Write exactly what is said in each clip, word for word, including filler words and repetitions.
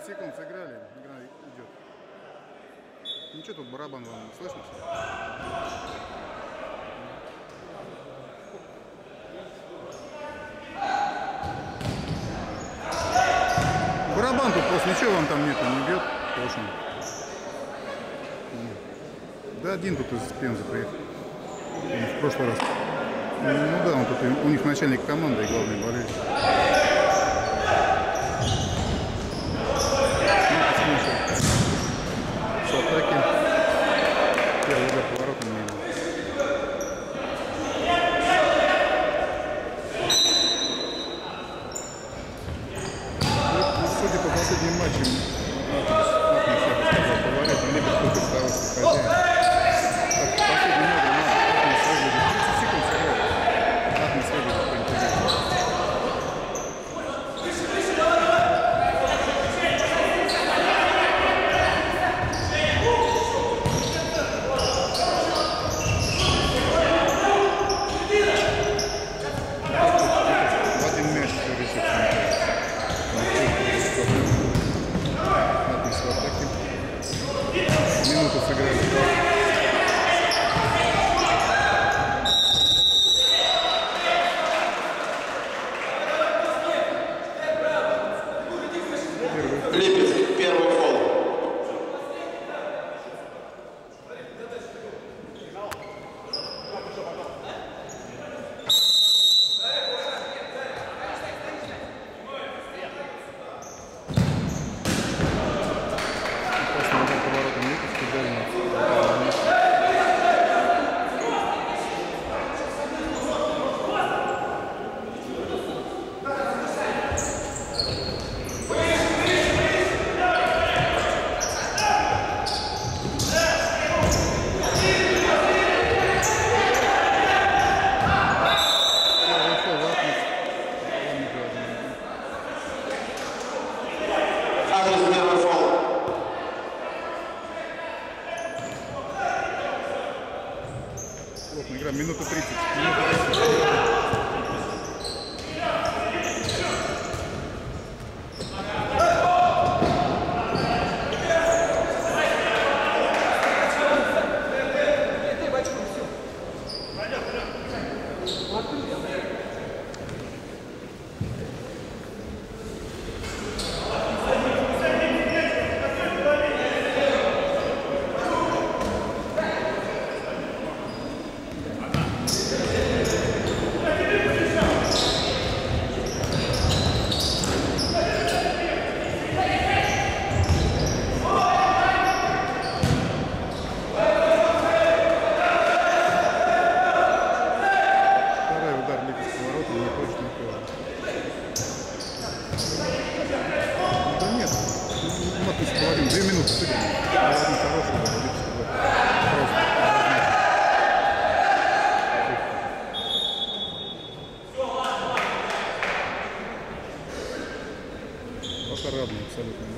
секунд сыграли, игра идет. Ничего, тут барабан вам слышно? Барабан тут просто ничего вам там нету, не бьет. Точно. Да один тут из Пензы приехал. В прошлый раз. Ну да, он тут, у них начальник команды и главный болельщик. С атаки. Первый удар поворотом мимо. Судя по последним матчам, поворот, он либо кто-то старался хозяин. Последний номер надо тридцать секунд сыграть. Атмос выглядит поинтереснее. Минуту сыграли. Липецк, первый фол. Игра минута тридцать. Минута тридцать. Две минуты сыграли. Ладно, хороший, да, Липецк, да. Просто. Пока равный абсолютно.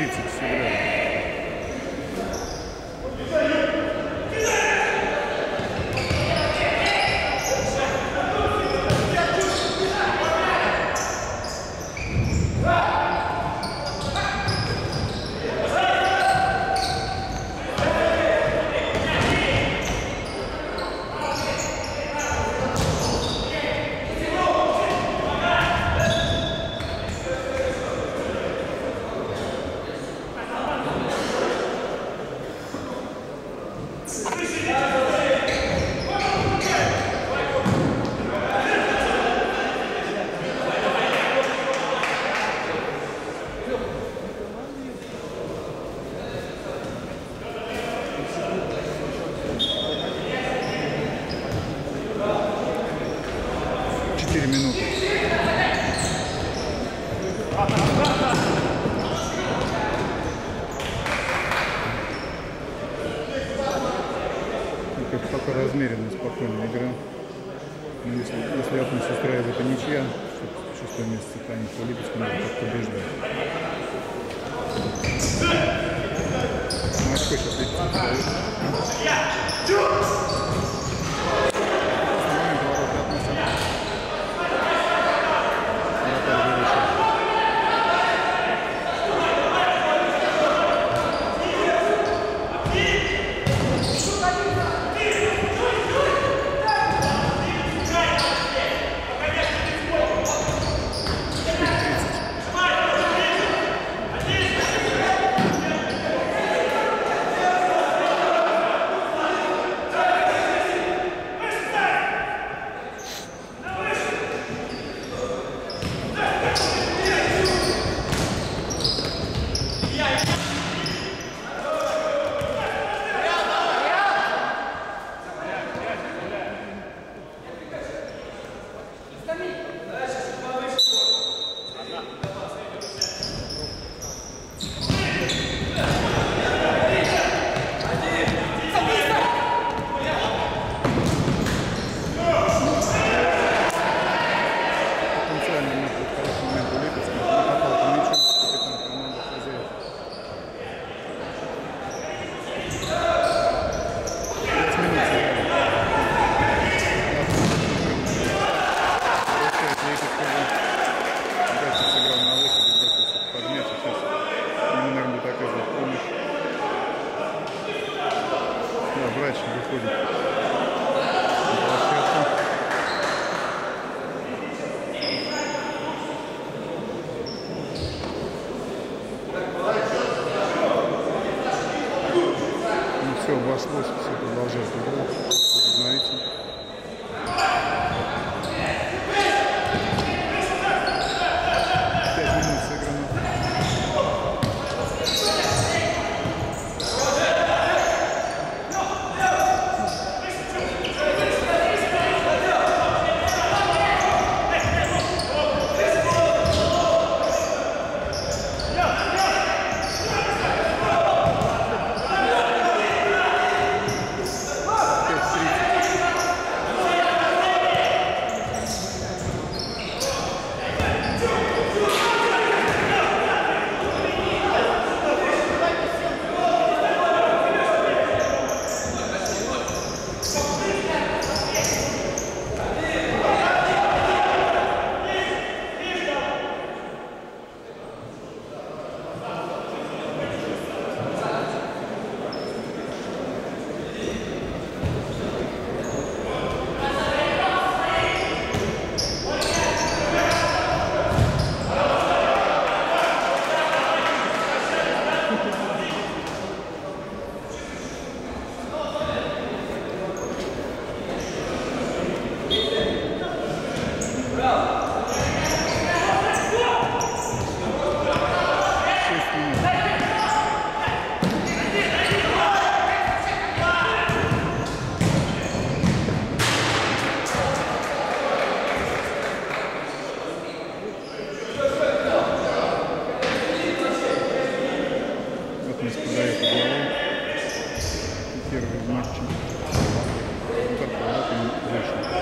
тридцать сыграли. четыре минуты. Как пока размеренная, спокойная игра. Но если, если Атомс устраивает это ничья, шестое место станет по Липецку, надо как побеждать. Ну, очко сейчас Липецку ставит. Врач выходит на площадку. Ну все, обошлось, все продолжает игру. Возобновится. пять минут сыграно. Первый в матче. Удар поворотом выше.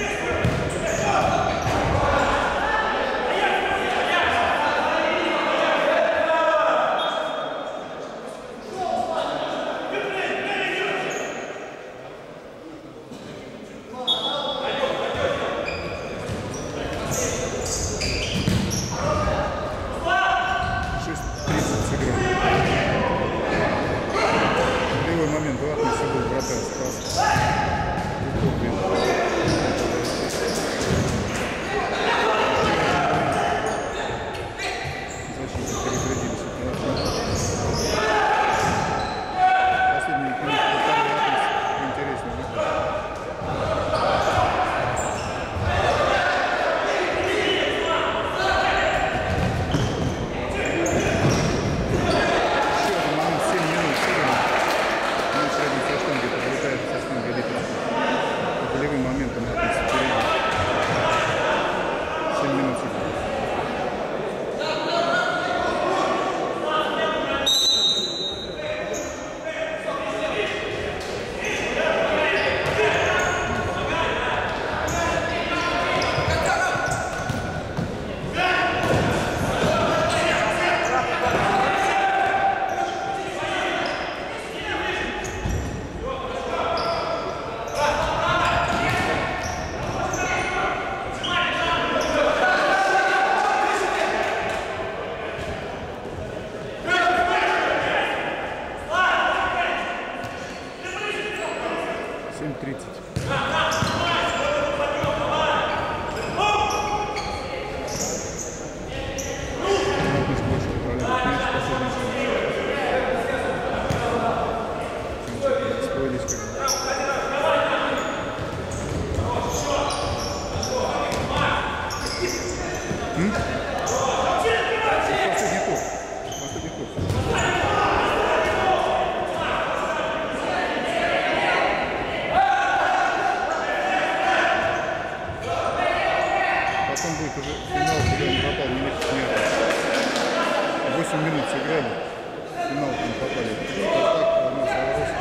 восемь минут сыграли, в финал не попали. Спартак, у нас Аурос,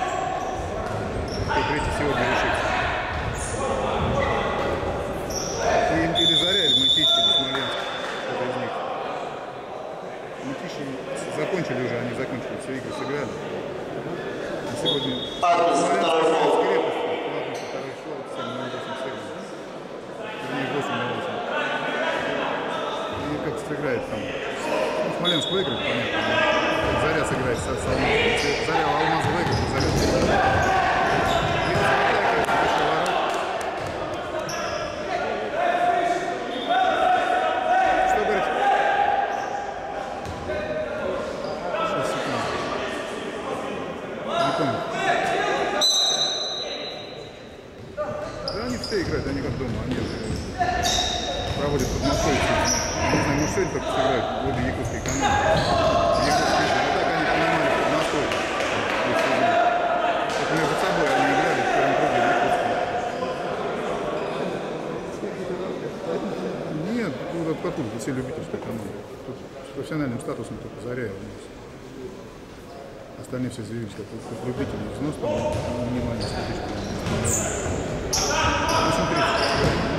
кто третий сегодня решится. И, или Заря, или Мытищ, или Смоленск, кто-то из них. Мытищи закончили уже, они закончили, все игры сыграли. А сегодня Смоленск играет с Крепостью, Платный второй шел, семь на восемь сыграли. Вернее, восемь на восемь. И как сыграет там. Смоленск выиграет, понятно. Заря сыграет с Алмазом. Заря Алмаз выиграет, Заря выиграет. Что говорит? шесть секунд. Не понял. Да они все играют, они как дома. Они проводят под Москвой. Не знаю, может, сегодня только сыграют в обе якутские команды. Якутские, а так они понимали под Москвой. Это между собой они играли в первом круге якутские. Нет, ну, откуда все любительская команда. Тут с профессиональным статусом только Заря у нас. Остальные все заявились, как, как любители. Взнос там минимальный статистика. восемь тридцать.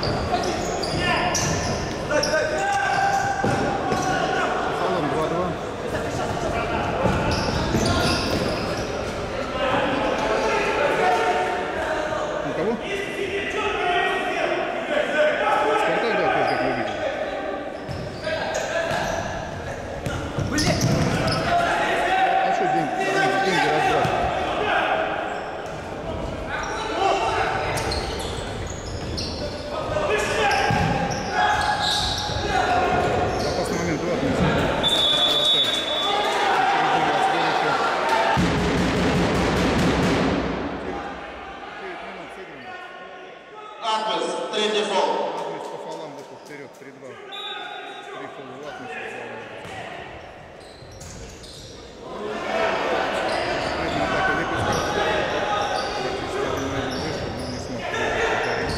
Третий фол. По фолам вышел вперед, три-два. Три фола Латвии. Средняя атака Липецка. Практически один на один вышел, но не смог повторить.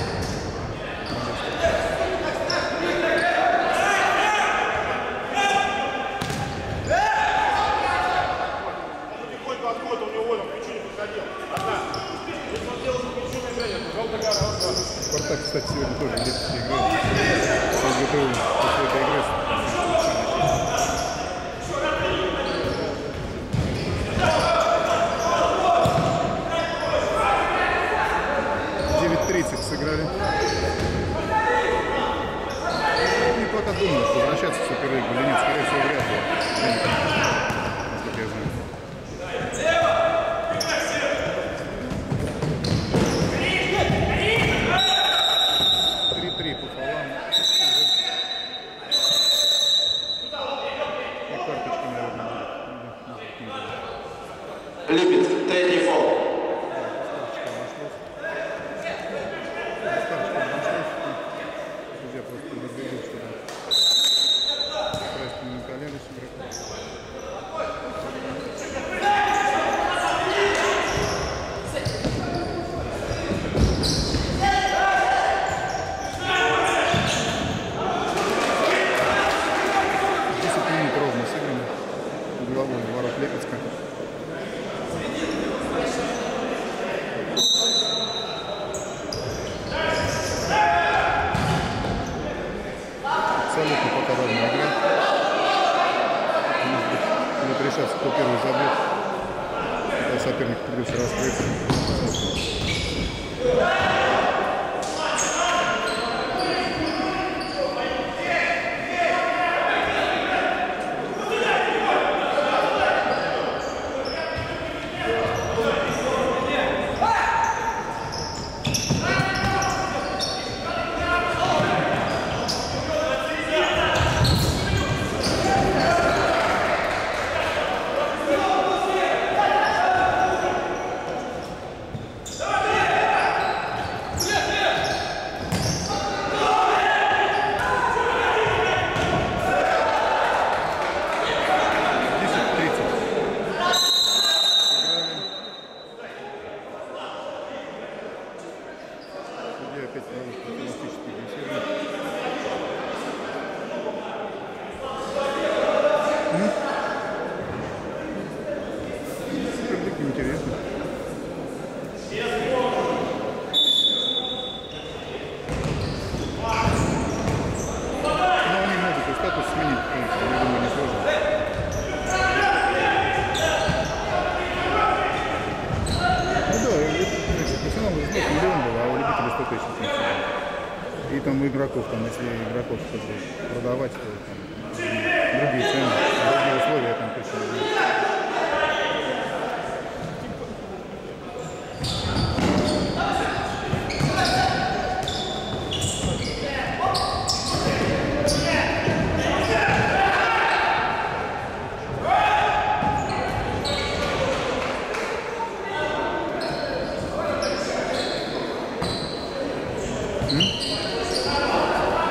Потихоньку отход у него волем, ключи не подходил. Одна. Не смотрел, что ключи не гранят. Желтый гора. Спартак, кстати, сегодня тоже Липецкий играет. СГТУ после этой игры. девять тридцать сыграли. И пока думают, возвращаться в Суперлигу или нет, скорее всего, вряд ли. Насколько я знаю. три-три по фолам. И карточки, наверное, будет. Липецк, третий фол. Судья просто предупредил, что там красный на колену с игроком. десять минут ровно сыграно угловой ворот Липецка. Абсолютно пока ровная игра. Может быть, будет решаться, кто первый забьет. Когда соперник придется раскрыться. Я опять провожу фантастические беседы. Суперлига интересно. Но они могут и статус сменить, я думаю, не сложно. Ну да, профессионал из них миллион был, а у любителей сто тысяч. И там у игроков, там, если игроков продавать, то там, другие цены, другие условия там точно не будет.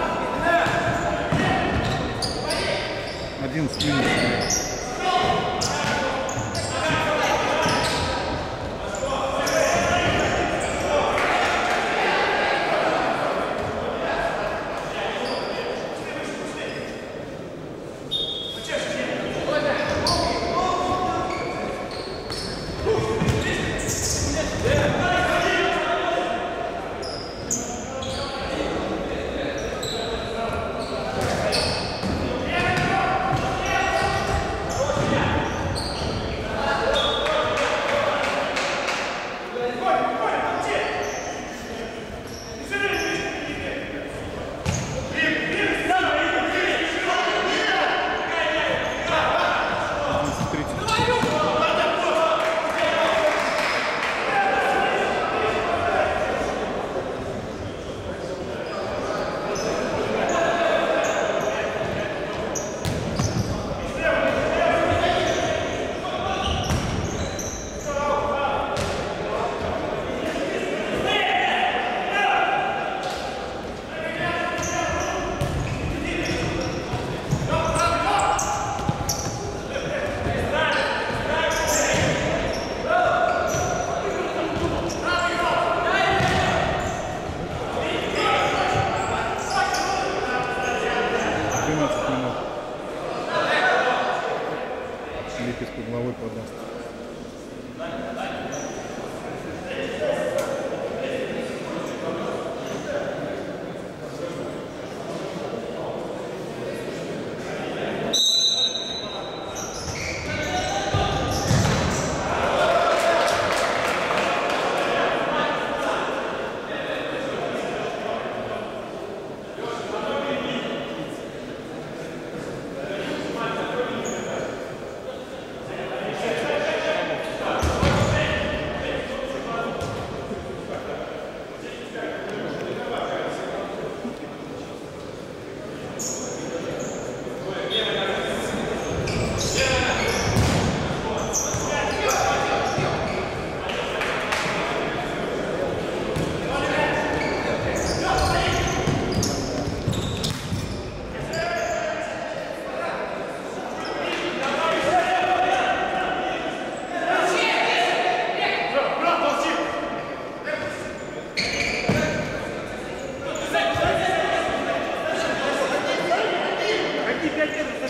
одиннадцать минут.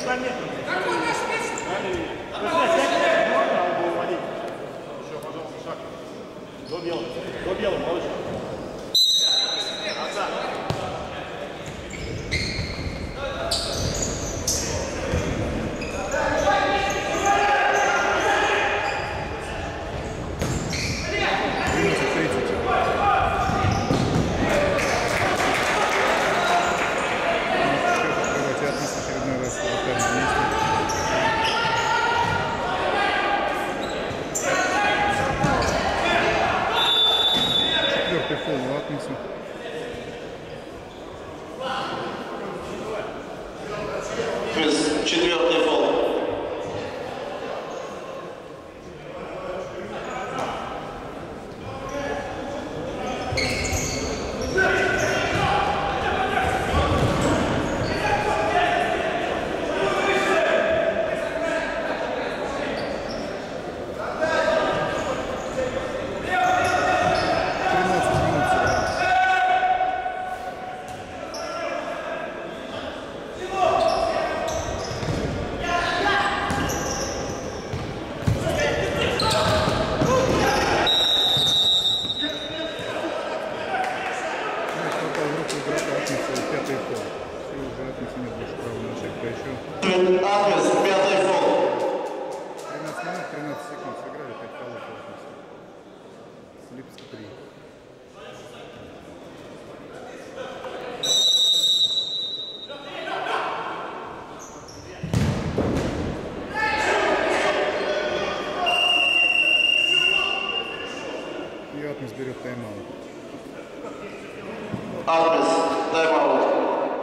Видишь, там нет. Какой наш мяч? Надо было уводить. Еще, пожалуйста, шаг. До белого. До белого, молодец. Отца. Четвертый фол. Адрес, пятый фол. тринадцать минут, тринадцать секунд сыграли, пять фолов. Липецк три. И Атмос берет тайм-аут. Адрес, тайм-аут.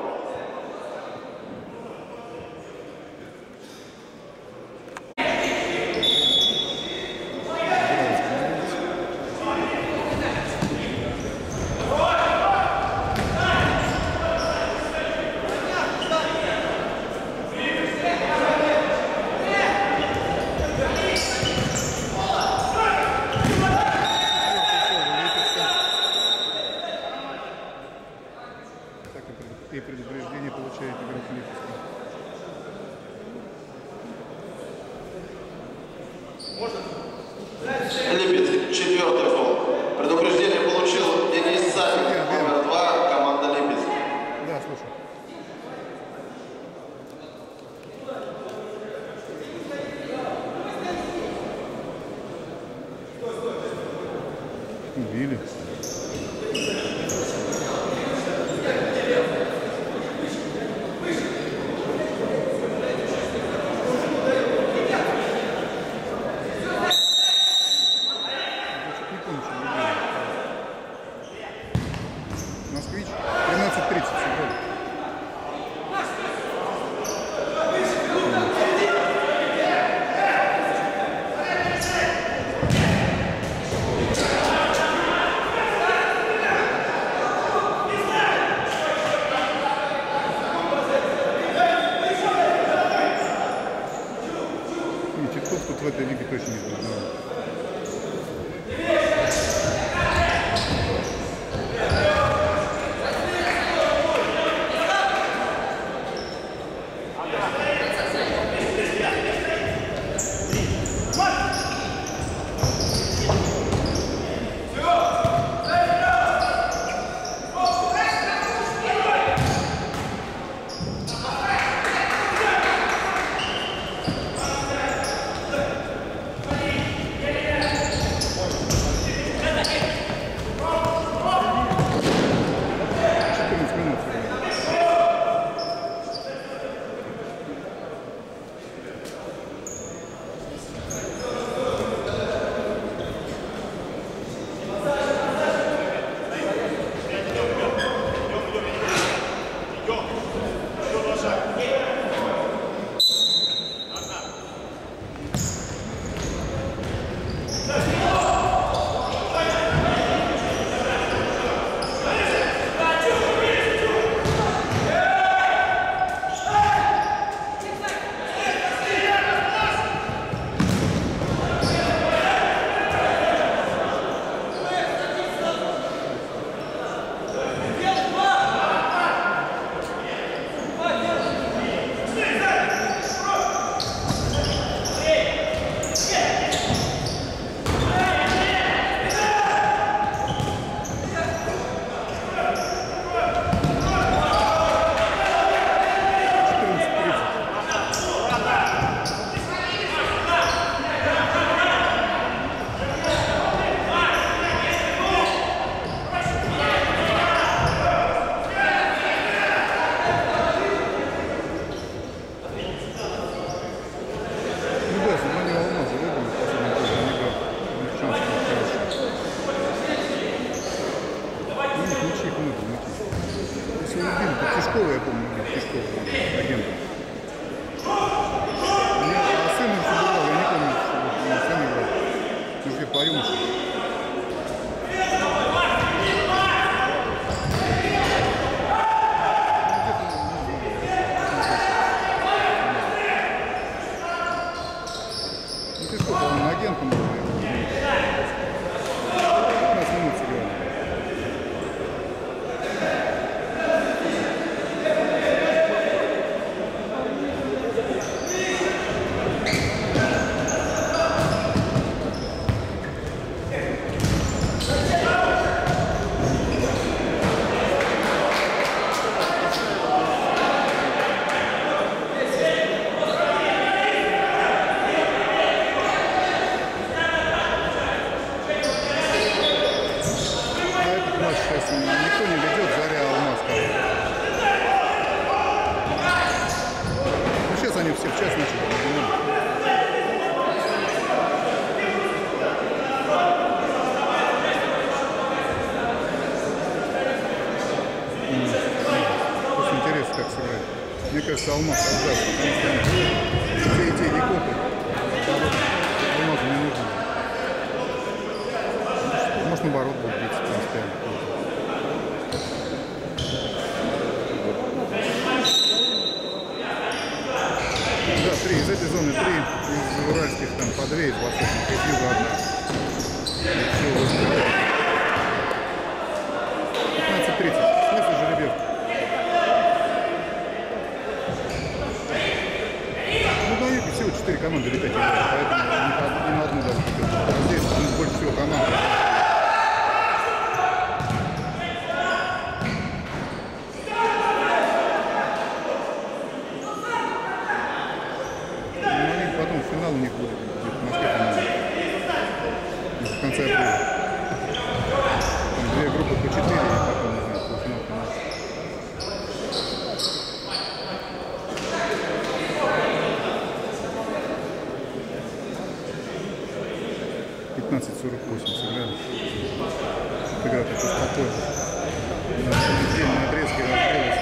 И предупреждение получает игрок Липецка. Липецк, четвертый фол. Предупреждение получил Денис Савин, номер два, команда Липецк. Да, слушай. Убили. Москвич, тринадцать тридцать сегодня. Титков тут в этой лиге точно не будет. Все любили, тут Тишкова, я помню, Тишкова, агента. А сын уже играл, я не помню, что он сын играл. Может, я по-юноше. Ну, Тишкова, он агентом был. пятнадцать минут сыграли. Сейчас никто не ведет, Заря, Алмаз. Ну, сейчас они все в час начали. Просто интересно, как сыграть. Мне кажется, Алмаз отдаст, потому что все эти не копы. Алмазу не нужно. Может, наоборот, будет биться постоянно. Да, три. Из этой зоны три. Из уральских там по две, из восточных, из юга одна. пятнадцать тридцать. Смысл жеребьевки. Ну, на юге всего четыре команды летать играют, поэтому ни на одну даже не идет. Здесь ну, больше всего команд. Потом финал у них будет где-то в Москве, по-моему, в конце апреля. Там две группы по четыре, и потом, не знаю, полуфинал, финал. пятнадцать сорок восемь сыграли. Игра такой спокойная. На отдельные отрезки раскрылась.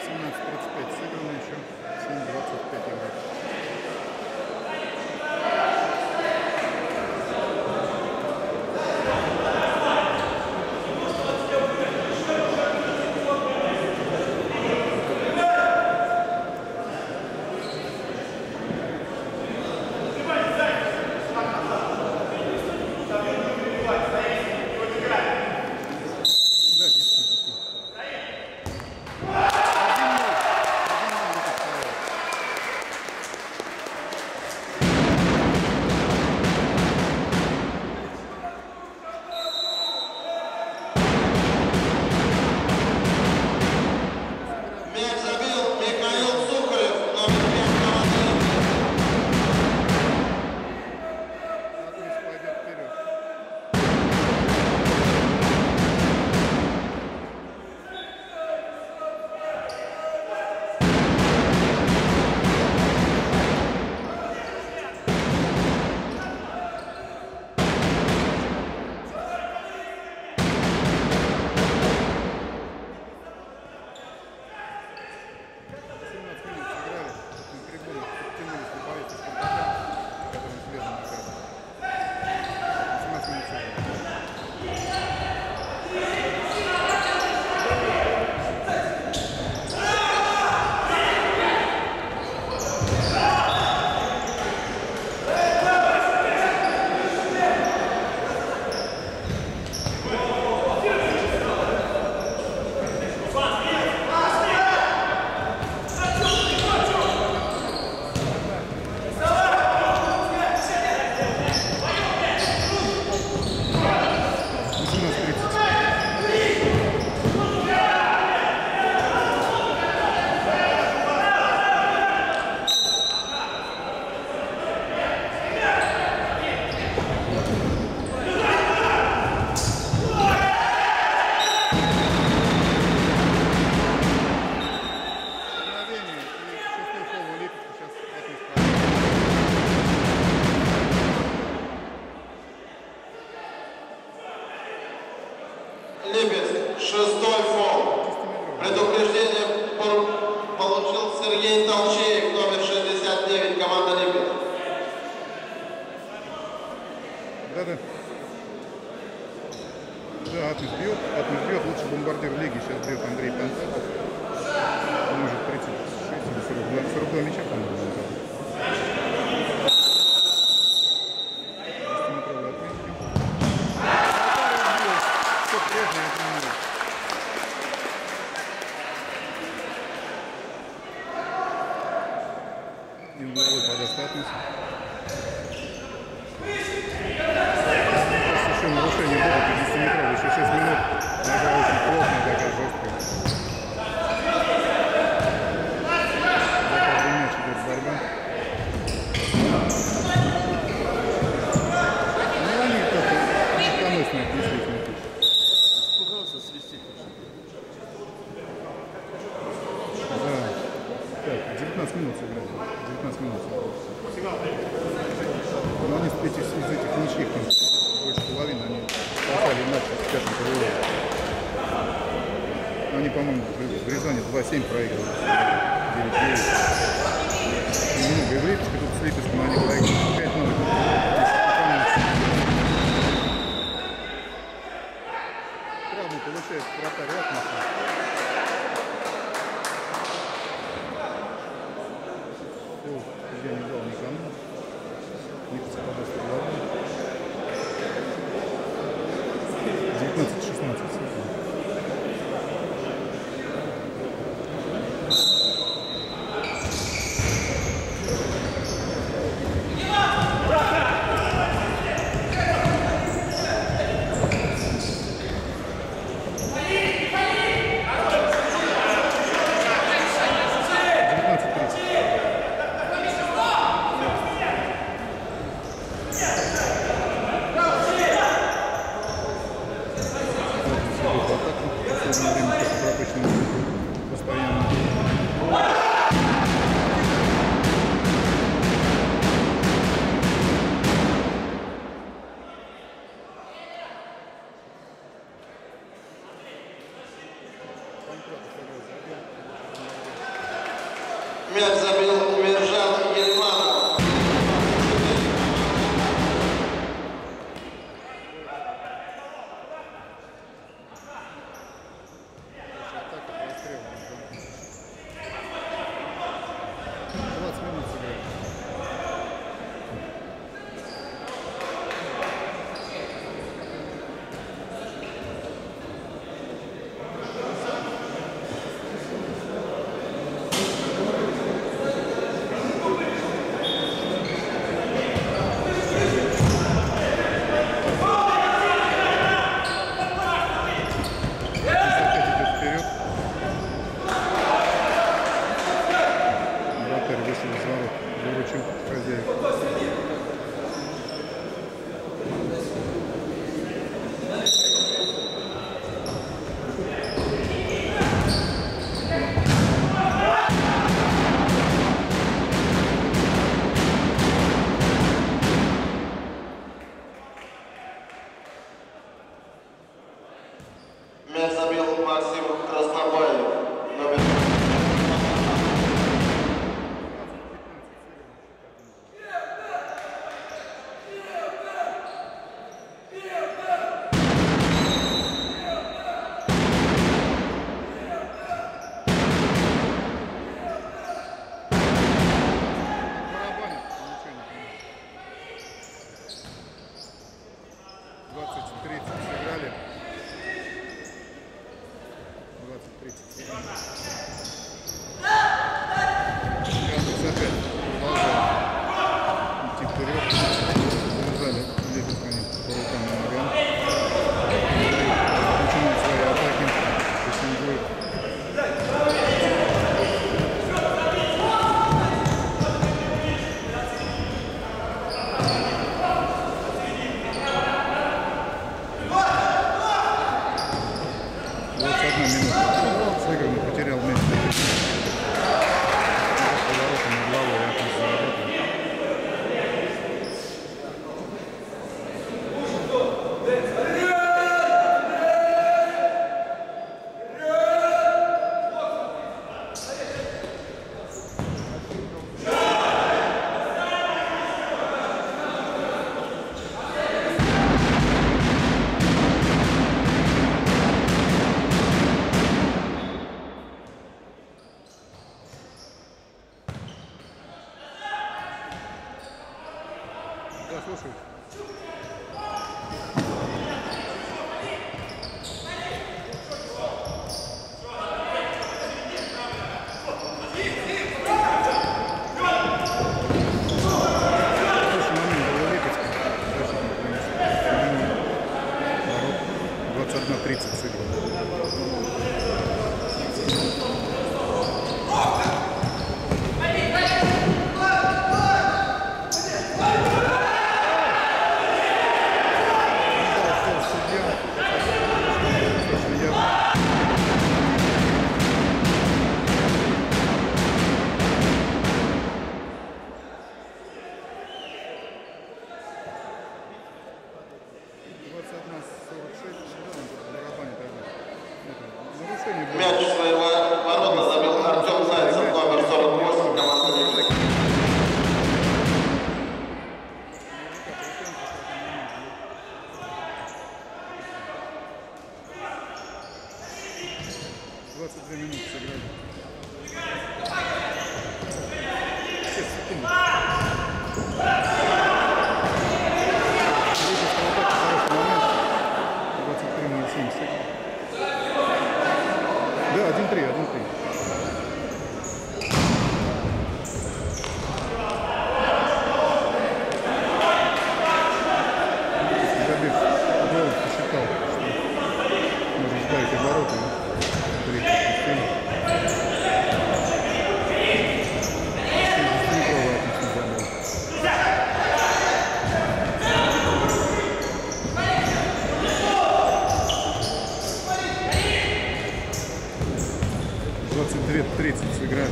восемнадцать тридцать пять сыграно еще. семь двадцать пять игрок. Липецк, шестой фол. Предупреждение получил Сергей Толчеев, номер шестьдесят девять, команда Липецк. Да-да. Да, Атмис бьет. Атмис бьет. Лучший бомбардир лиги. Сейчас бьет Андрей Пантатов. Может тридцать шесть или сорок два, сорок два мяча, по-моему. десятиметровые отметки. Все прежнее тренирует. И угловой подаст Атмис. Еще нарушение было по десятиметровой. Еще шесть минут. Нога очень плотная, такая жесткая. За каждый мяч идет борьба. Ну, они как-то легкомысленно отнеслись на путь. Испугался свистеть. Да. Так, девятнадцать минут сыграли. девятнадцать минут сыграли. Но они с этих, из этих ничьих там больше половины, они попали в матч с пятым КВО. Они, по-моему, в Рязани два семь проигрывали. девять девять. Немного и в Липецке, тут с Липецком они проигрывали пять ноль. Травму получает вратарь Атмоса. Я не дал никому. Липецк подаст голову. девятнадцать шестнадцать. Мяч забил Мержан Ельманов. двадцать минут сыграли. Выручил хозяев. Мяч забил Максим Краснобаев. Номер двадцать тридцать сыграли. двадцать тридцать сыграли. Градус опять продолжает идти вперед. Завязали, лезут они по рукам и ногам. Начинают свои атаки. Прессингуют. Сыгранный, потерял мяч. Поворотом на голову и опять заработал. Да, слушай. двадцать один тридцать сыграно. мяч в свои ворота забил Артем Зайцев, номер сорок восемь, команда «Ливлик». двадцать две минуты сыграли. Да, один три, один три. Забив гол, посчитал, что можно сбавить обороты. двадцать две тридцать сыграли.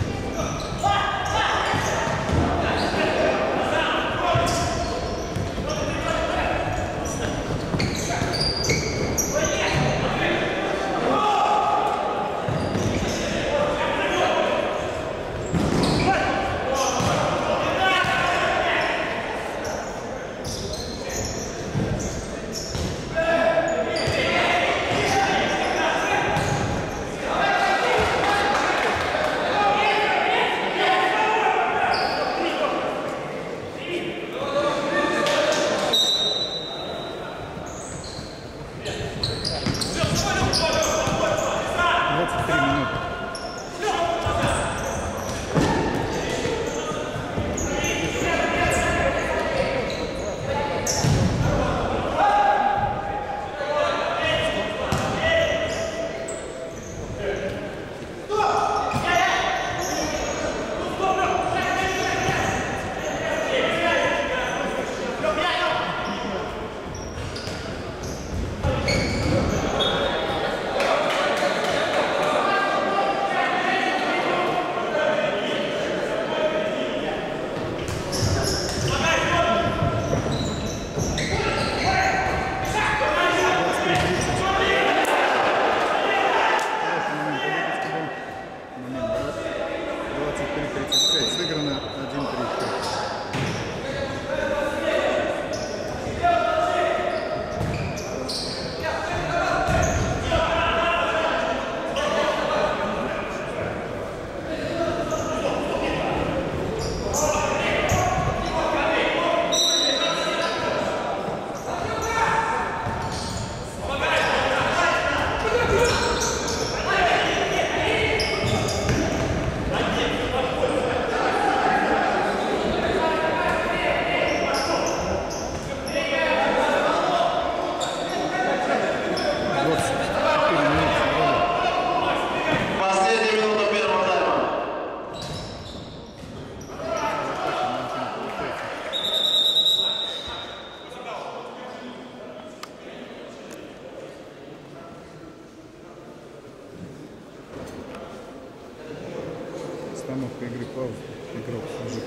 Остановка игры, пауза. Игрок уже.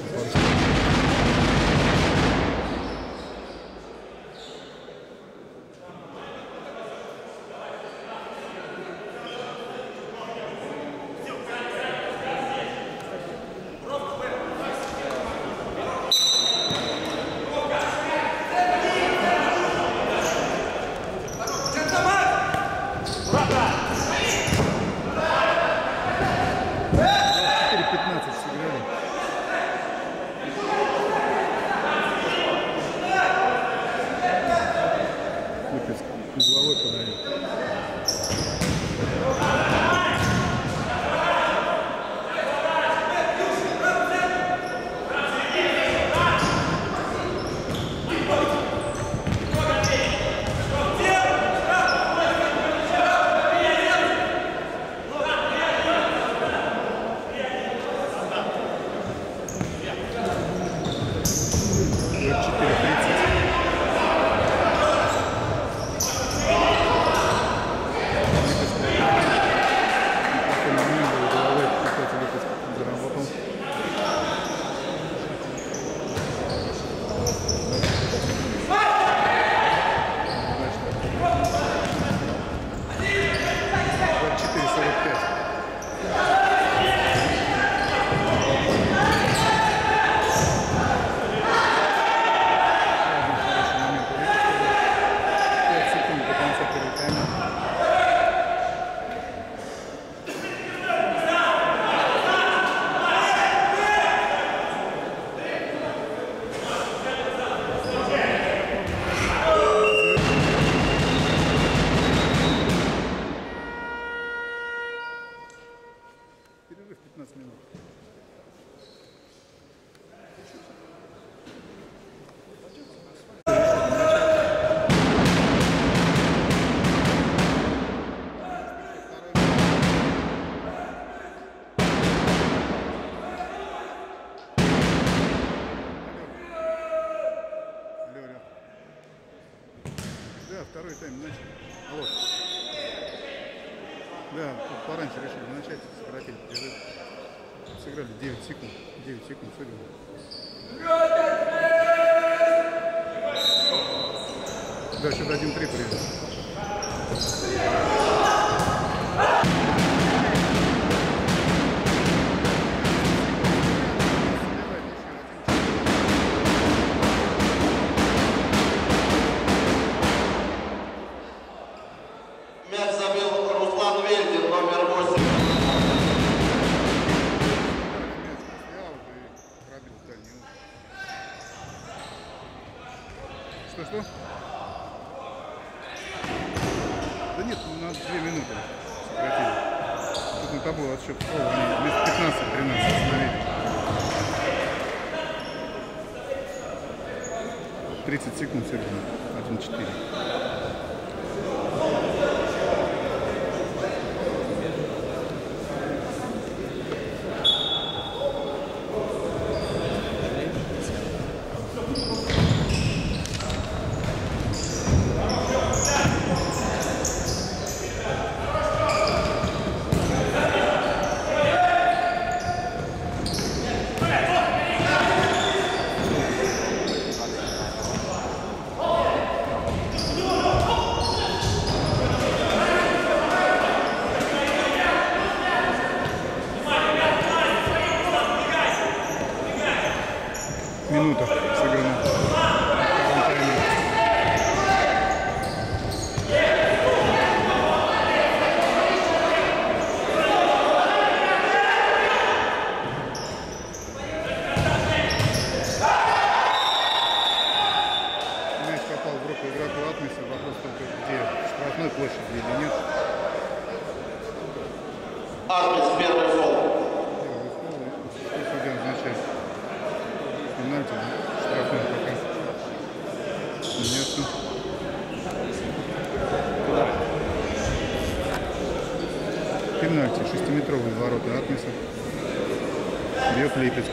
Угловой подает. пятнадцать минут. Да, второй тайм начали. Вот. Да, пораньше решили начать, сократили перерыв. Сыграли девять секунд. девять секунд сыграли. Да, сейчас один три приедет. Мяч забил Руслан Вельдин, номер восемь. Что-что? Да нет, на две минуты сократили. Тут на табло отсчет слова, они вместо пятнадцати тринадцать остановили. тридцать секунд сыграно. один четыре. Минута сыграна. Мяч попал в руку игроку Атмиса. Вопрос только, где, в штрафной площади или нет. Атмис, первый фол. Что судья назначает? Пенальти, штрафной пока. Ясно. Пенальти, шестиметровые ворота Атмиса. Бьет Липецк.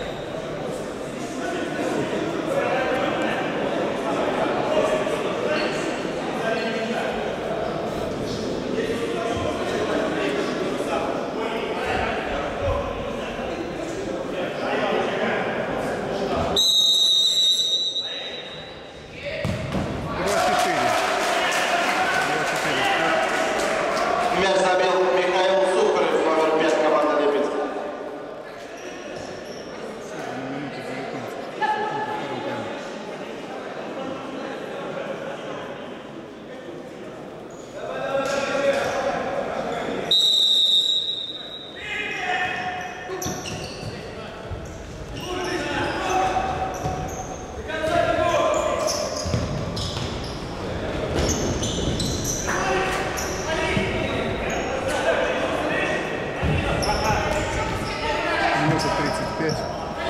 пять.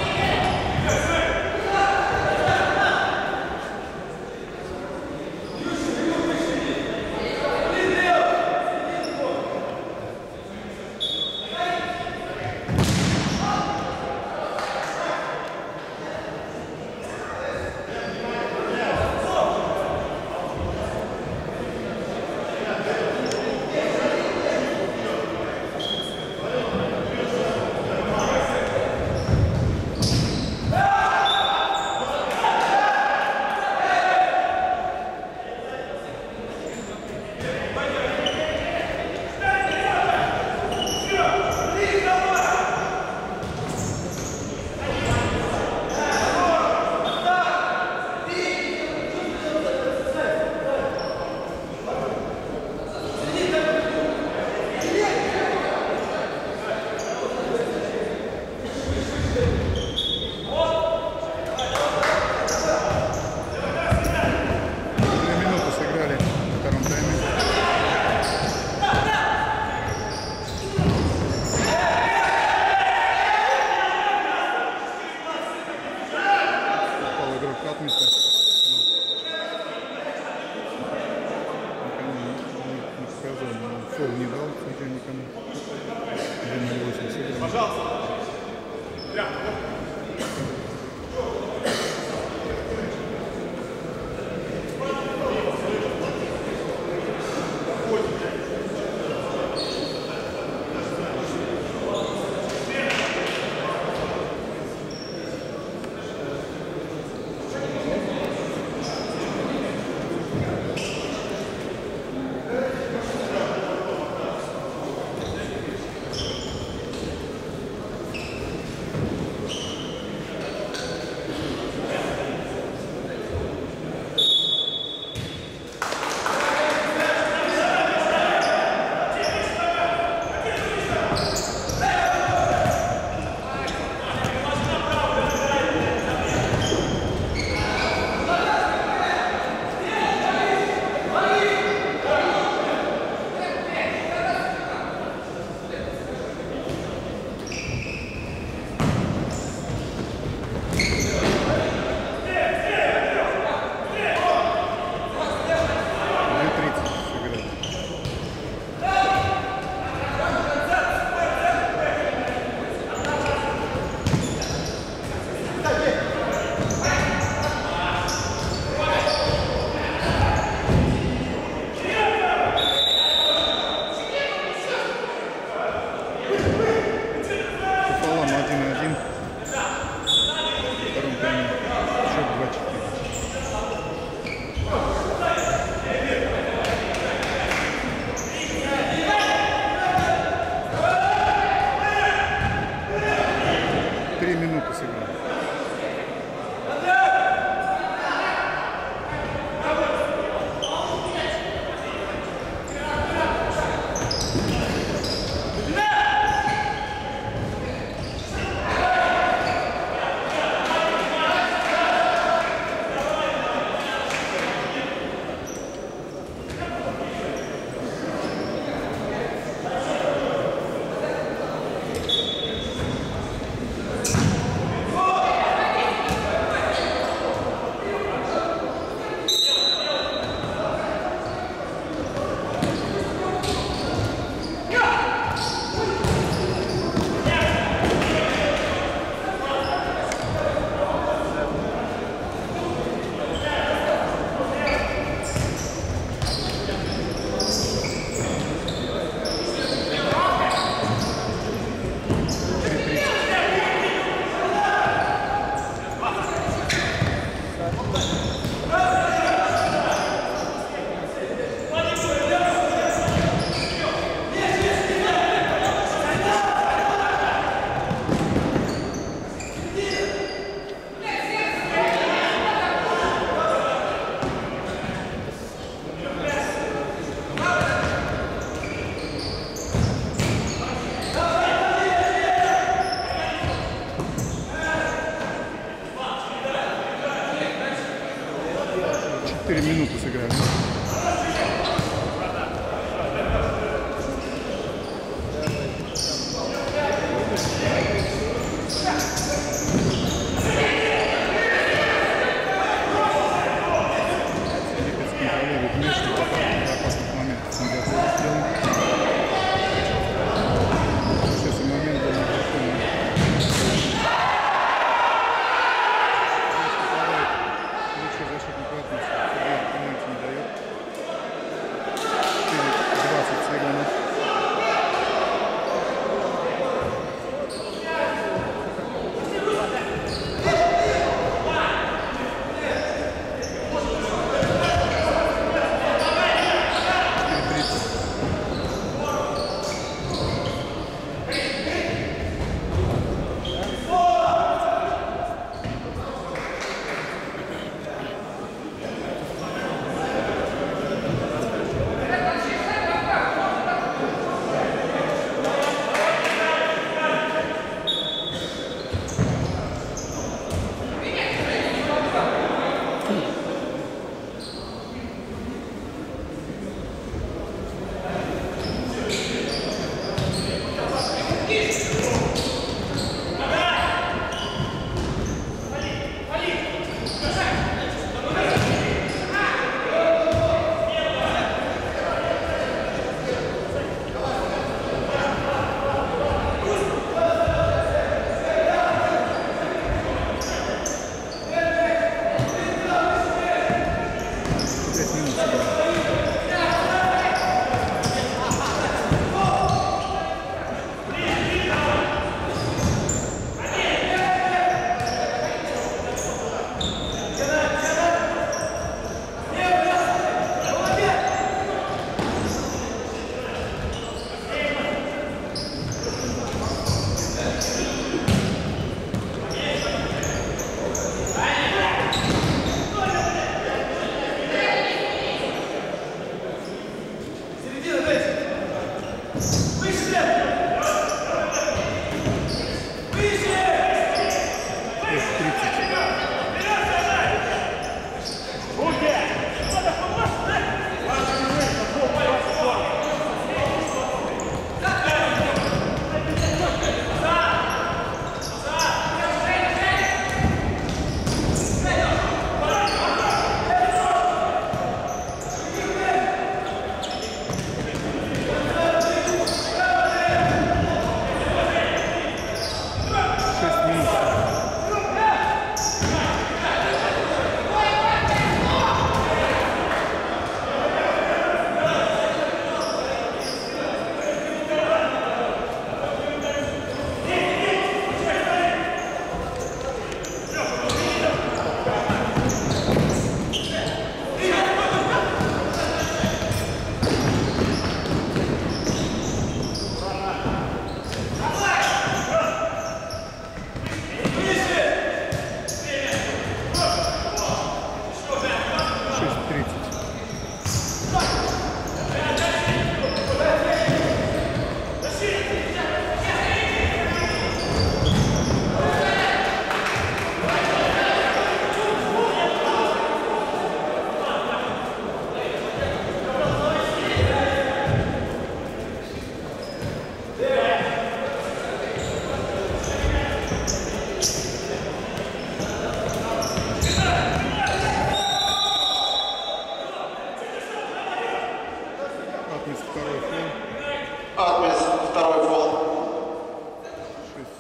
четыре минуты сыграли. Yeah.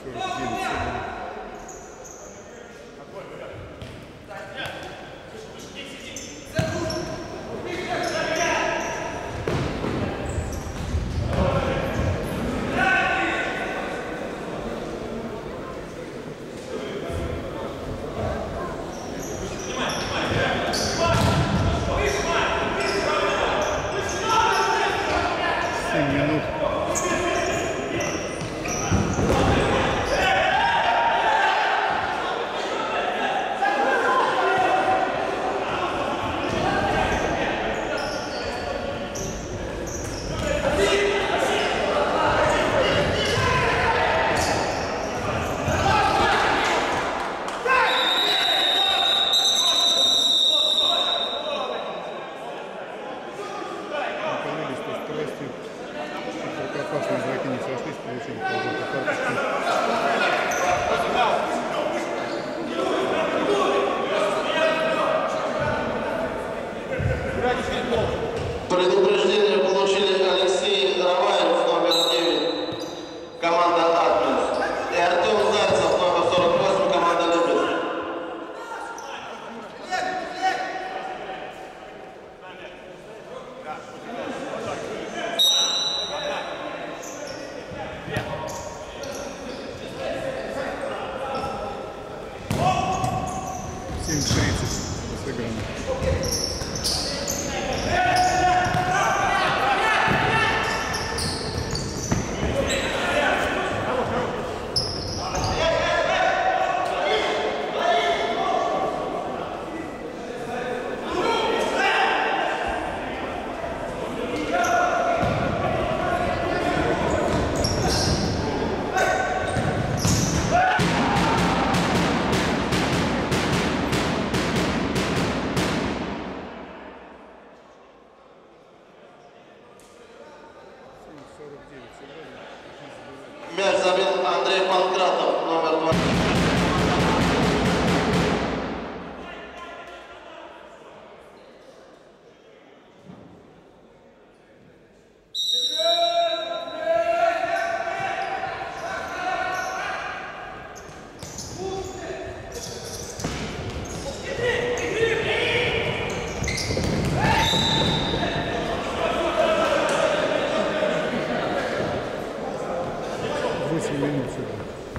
сорок девять секунд. Предупреждение получили Алексей Раваев, номер девять, команда «Атмос», и Артем Зайцев, номер сорок восемь, команда «Липецк». семь тридцать сыграно. Мяч забил Андрей Панкратов, номер два. восемь минут сюда.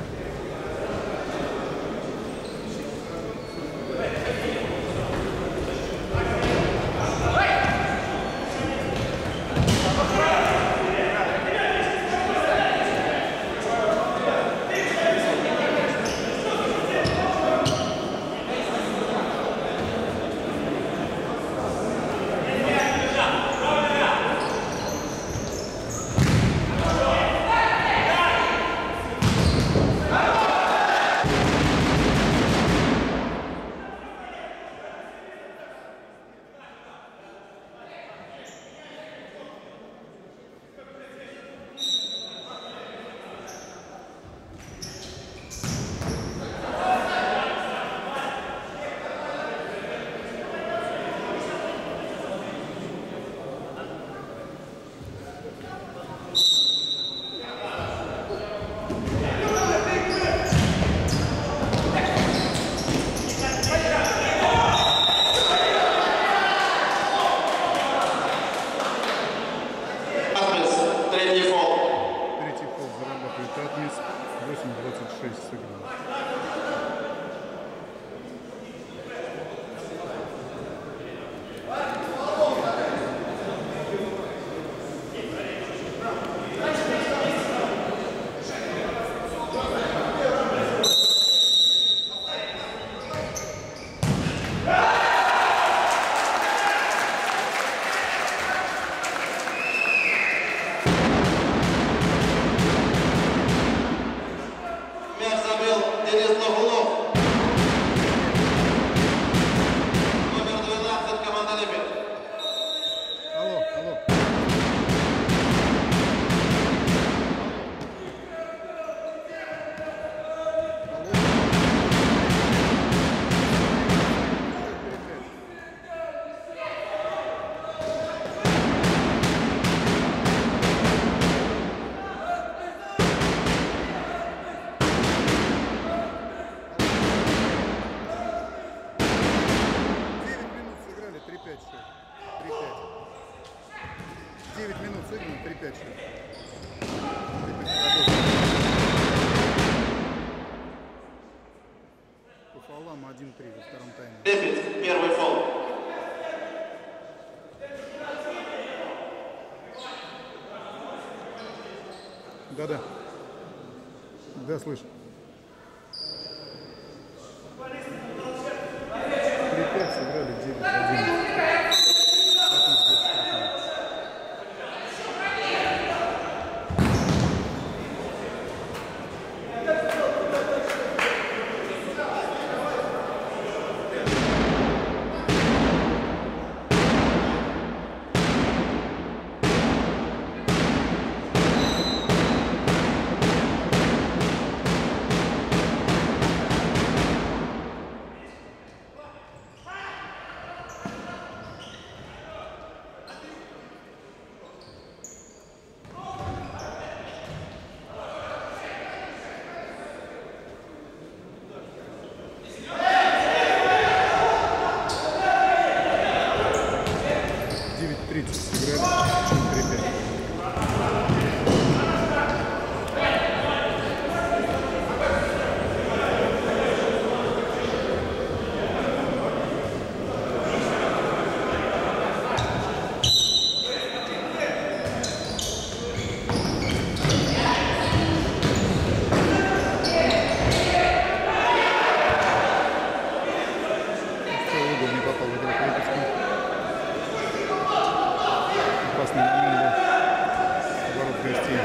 восемь двадцать шесть сыграно. Денис Нагулов, номер двенадцать, команда «Липецк». Алло, алло. один три во втором тайме. Лепит, первый фол. Да-да. Да, слышу. три пять сыграли девять один. девять тридцать сыграли три пять. Не попал в игрок Липецкий. Опасный момент был. Ворот гостей.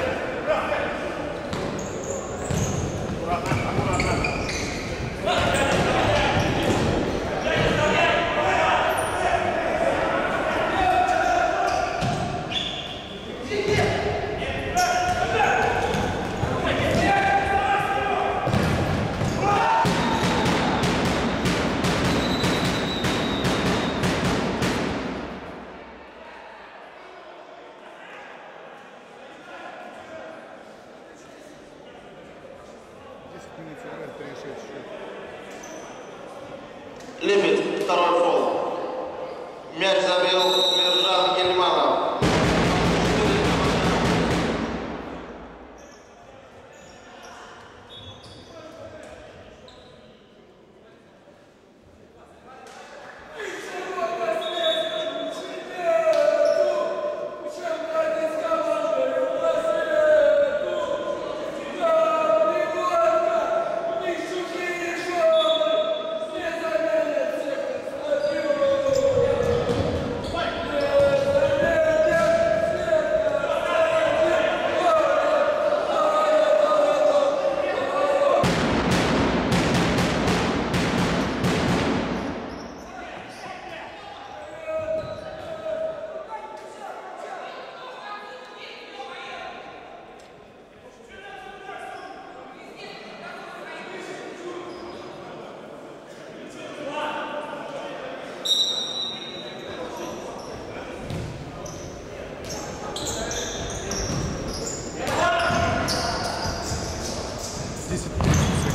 десять минут сыграли, три шесть счет. Лепит, второй фол. Мяч забил Миржан Гельманов. десять тридцать.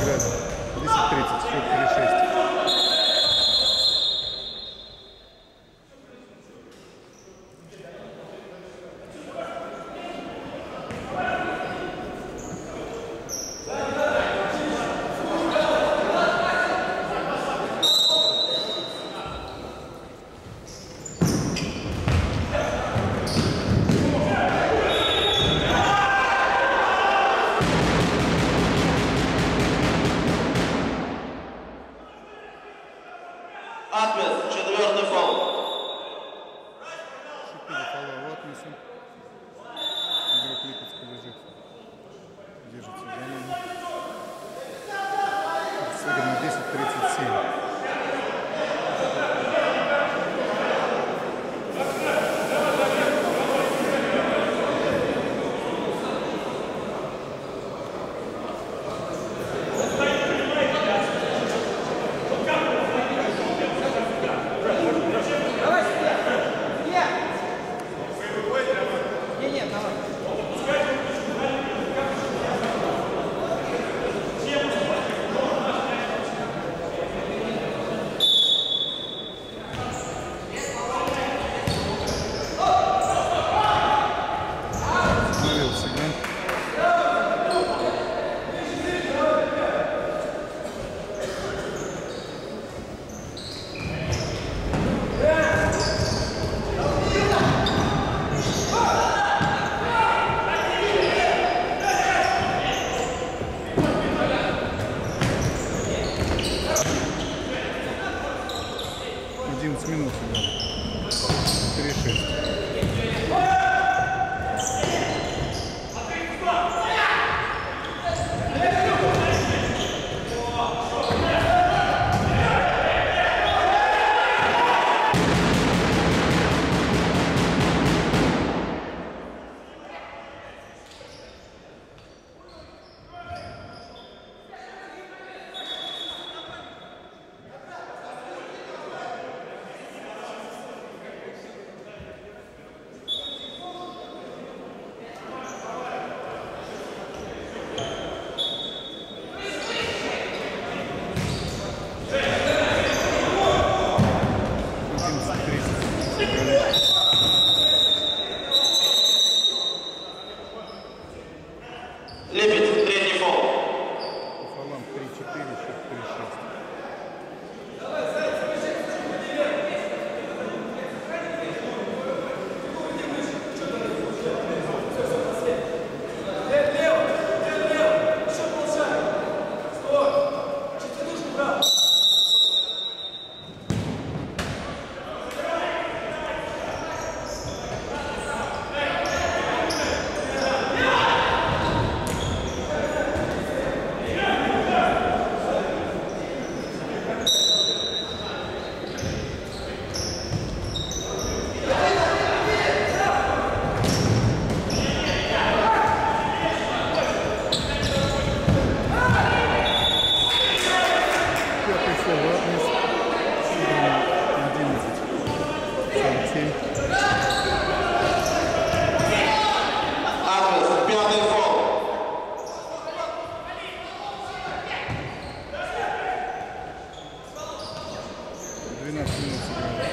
двенадцать минут сыграли.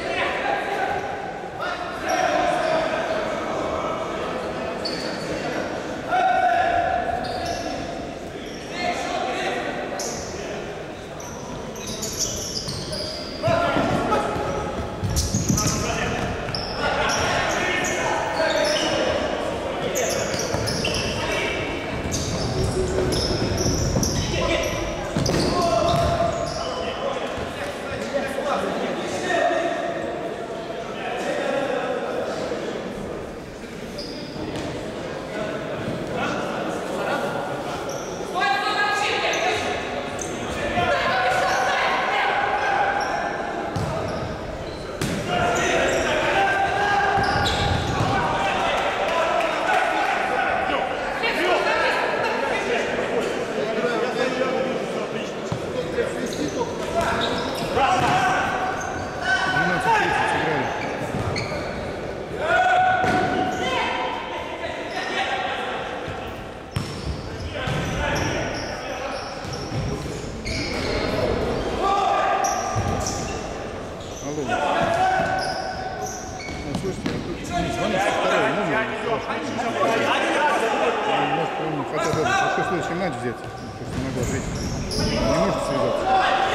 Взять, просто не могу ответить. Не может связаться.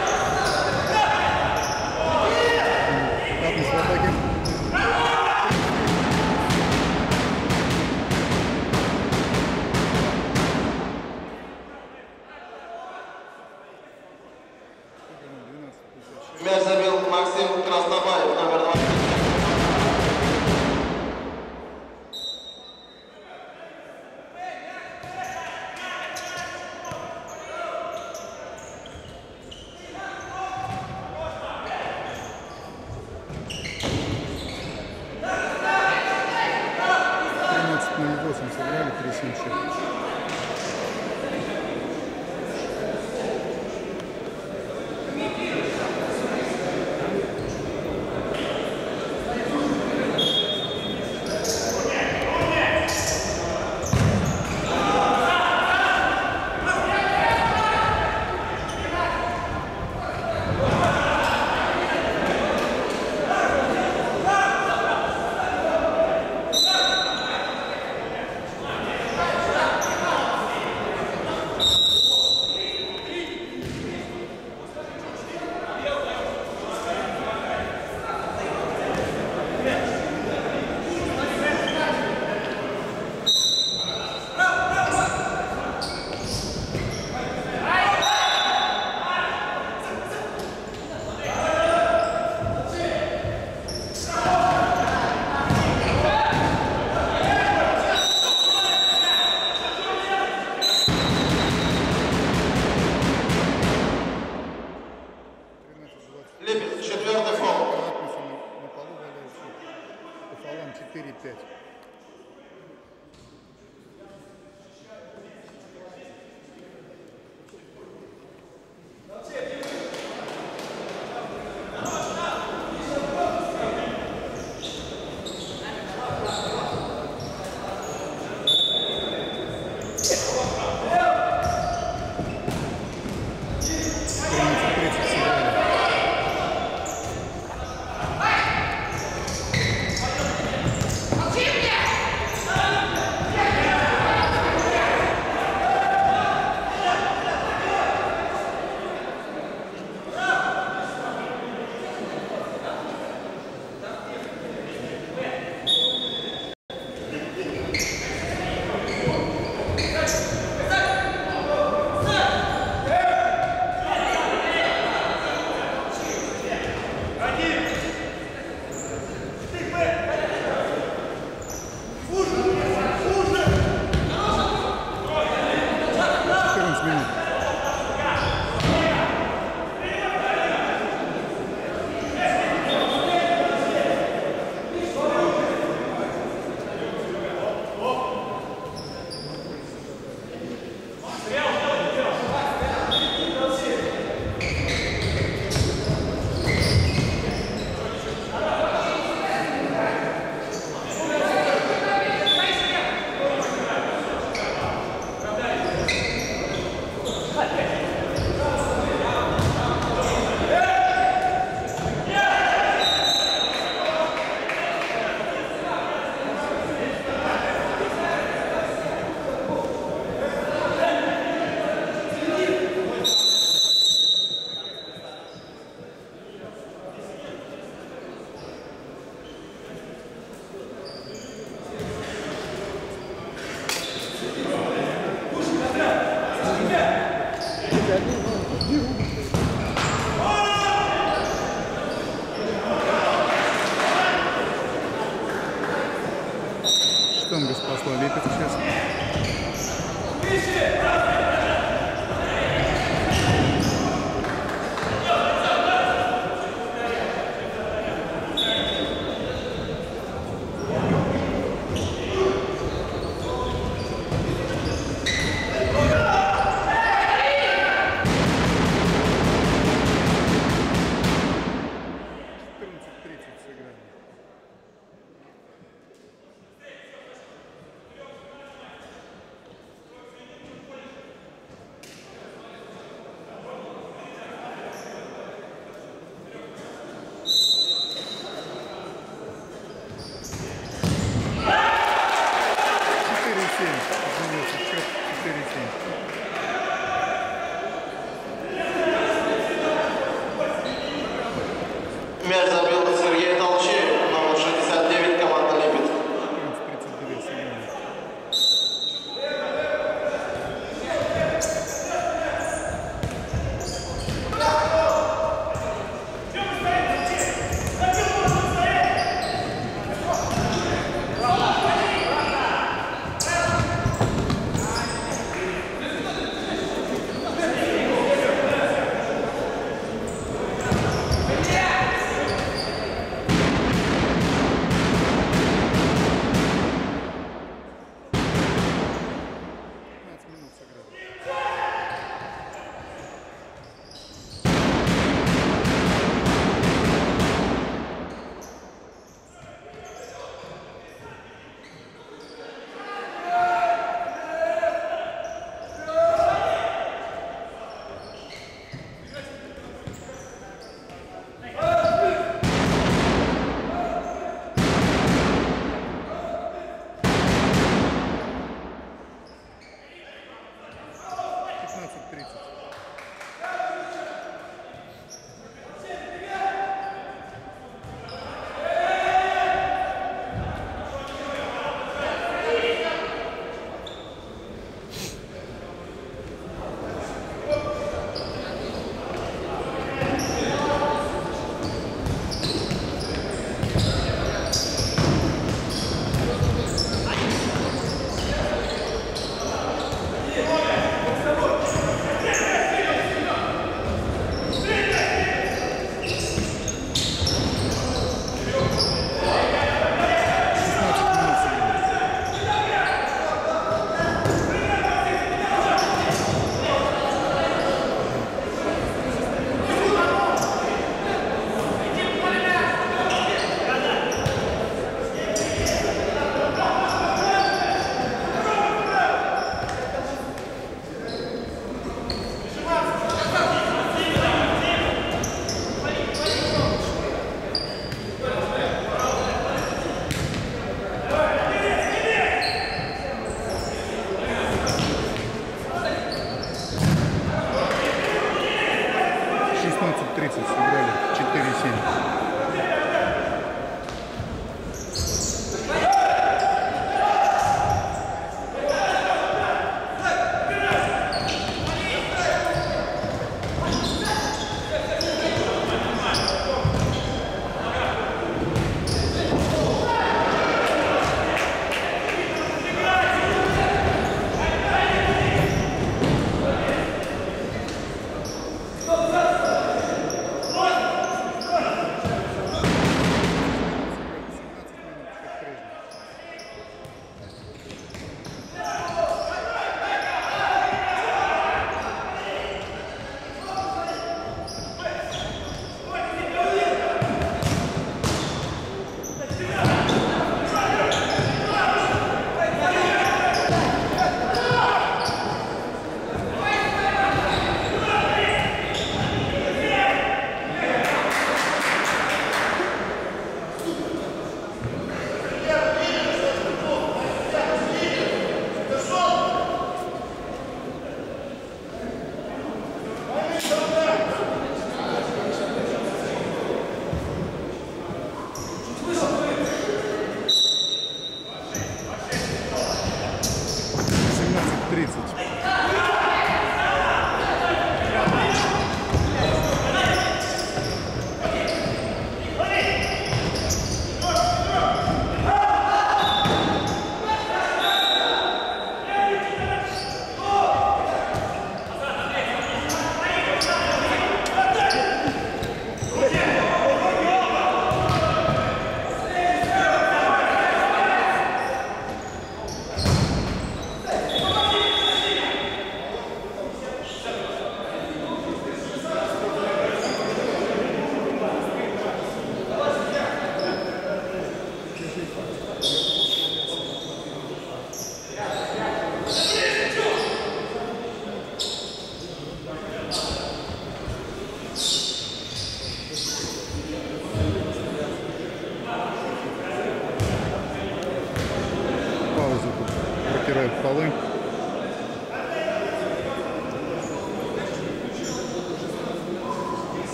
Атмос в атаке. Мяч забил Максим Краснобаев, номер два. Сыграли три семь шесть. Штанга спасла Лепит сейчас. четырнадцать тридцать сыграли. четыре семь. Изменился счет четыре семь. Мяч забил Сергей Толчеев, номер шестьдесят девять, команда Липецк. четырнадцать тридцать два сыграли. пятнадцать минут сыграли. пятнадцать тридцать. шестнадцать тридцать сыграли. четыре семь.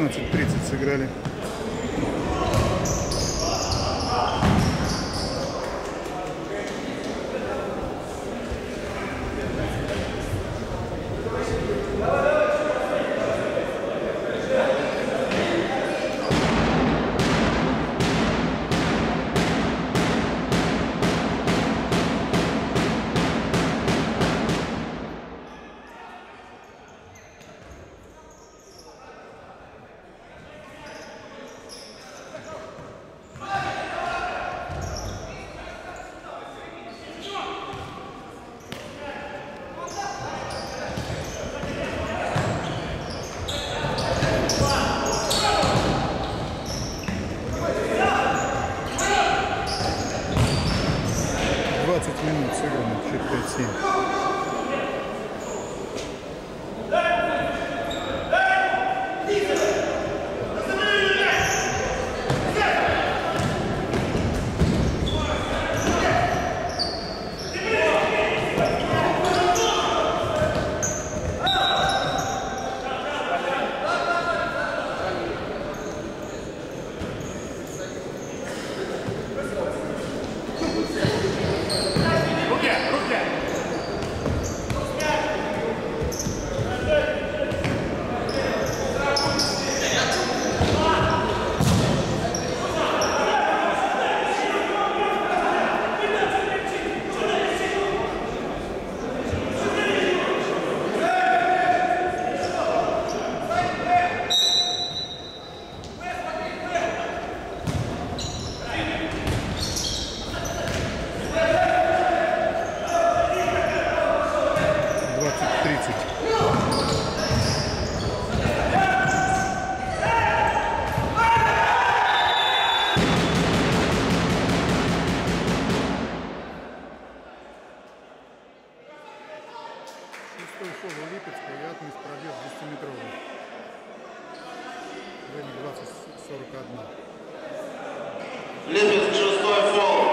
восемнадцать тридцать сыграли. двадцать минут сыграно, счет пять семь. Шестой фол у Липецка и Атмис пробег десятиметровый. Время двадцать сорок один. Липецк, шестой фол.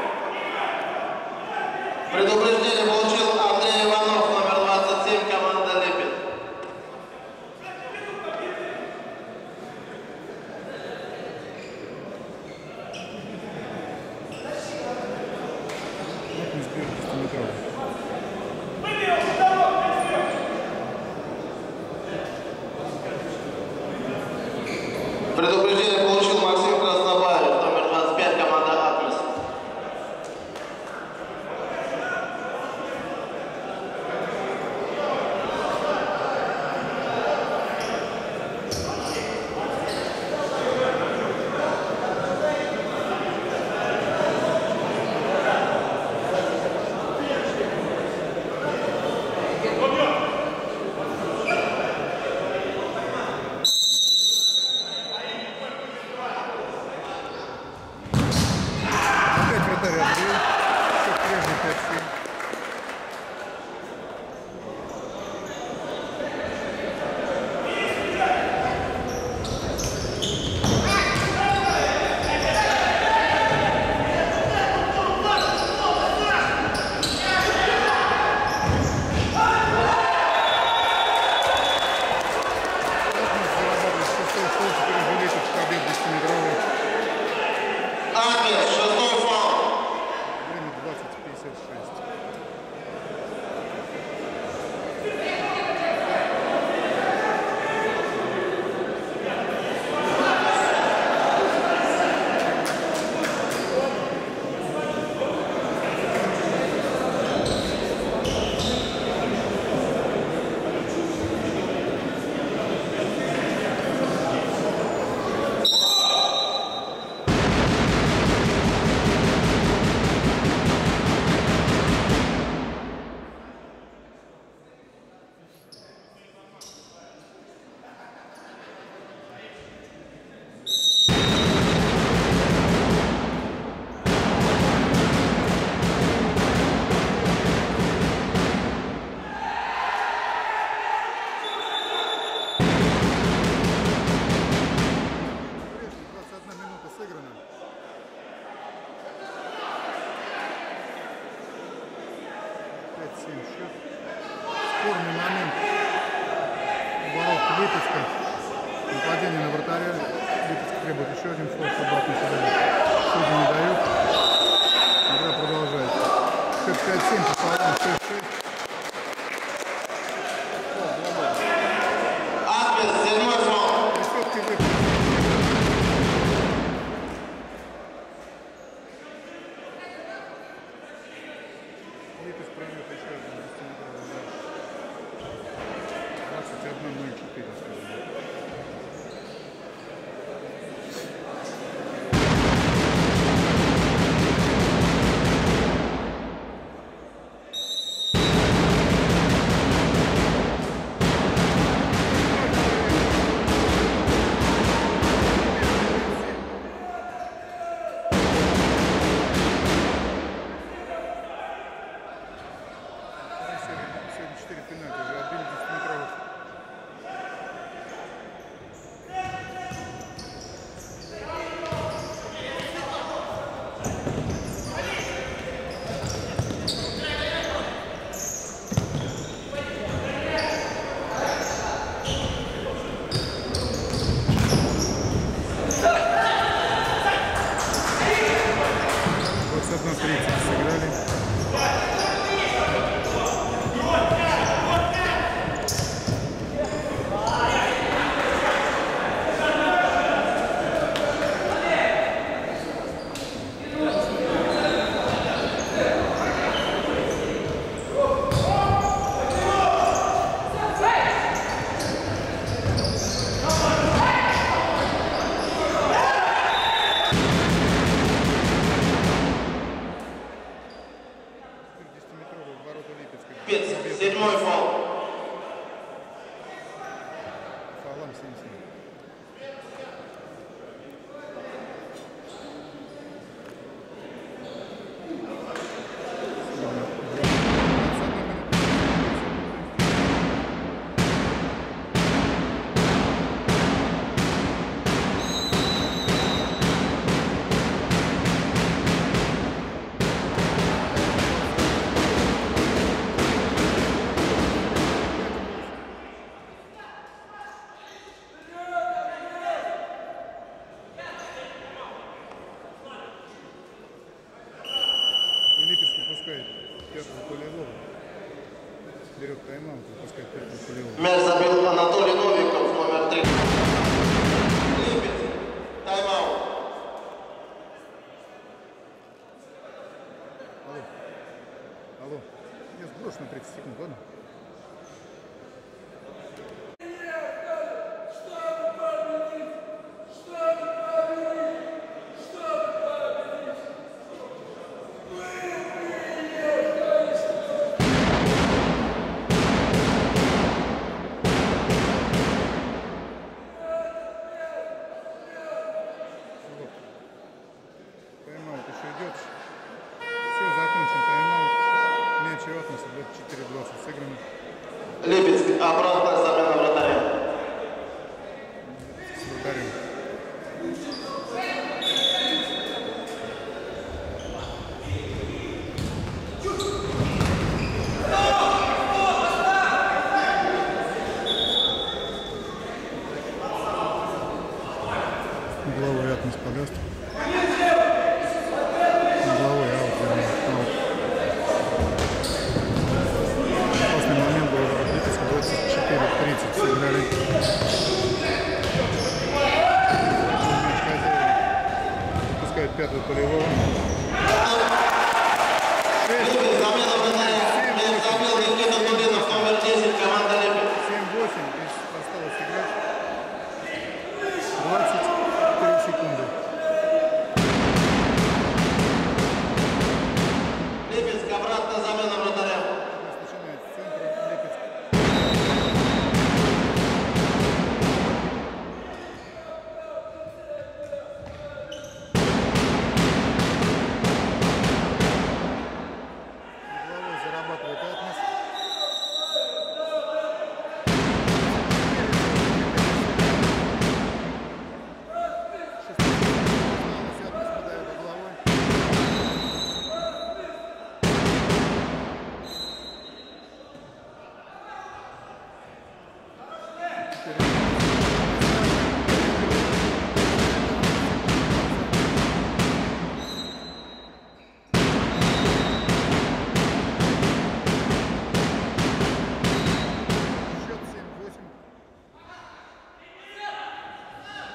Предупреждение получил Андрей Иванов, номер двадцать семь, команда Липецк. Атмис бьет десятиметровый. Предупреждение получил Максим Краснобаев, номер двадцать пять, команда Атмис. Атмис, шестой фол. Время двадцать пятьдесят шесть. пять семь счет. Спорный момент у ворот Липецка. Нападение на вратаря. Липецк требует еще один фол, собак на себя. Судьи не дают. Игра продолжается. Счет пять семь, по фолам шесть шесть. Адрес, седьмой фол. Тридцатки выпуск. Липецк пройдет еще один десятиметровый удар. двадцать один ноль четыре. Сегодня четыре пенальти уже отбили десятиметровых. двадцать один тридцать сыграли. десятиметровый в ворота Липецка. Седьмой фол. Фолам семь семь. И Липецк выпускает первого полевого. Берет тайм-аут, выпускает первого полевого. Мяч забил Анатолий Новиков, номер три. Липецк. Тайм-аут. Алло. Алло. Я сброшу на тридцать секунд, ладно? Тайм-аут еще идет. Все, закончен тайм-аут. Мяч и Атмоса двадцать четыре двадцать сыграно. Липецк. Обратная замена вратаря. С вратарем. Угловой Атмос подаст. Угловой аут, вернее, аут. Опасный момент был в Липецке. двадцать четыре тридцать сыграли. Мяч хозяева. Выпускает пятого полевого. Липецк. Замена вратаря. Мяч забил Никита Тулинов, номер десять. Команда Липецк. семь восемь. Здесь осталось играть. двадцать три секунды. Липецк. Обратная замена вратаря. Начинает с центра. Липецк.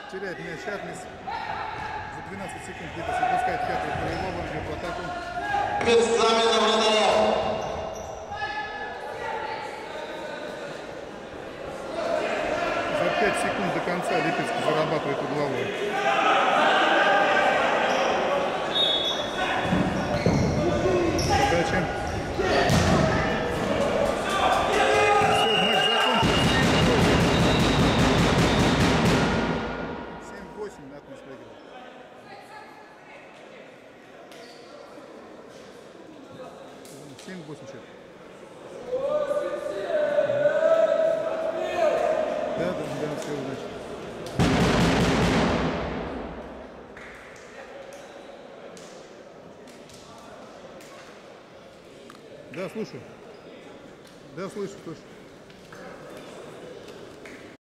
теряет мяч Атмис. За двенадцать секунд где-то запускает пятую Курилова, идет в атаку. Без замена вратаря. За пять секунд до конца Липецкий зарабатывает угловой. Подача. Все, матч закончился. семь восемь Атмис выиграл. семь восемь счет. Да, да, да, все, удачи. Да, слушаю. Да, слышу, слышу.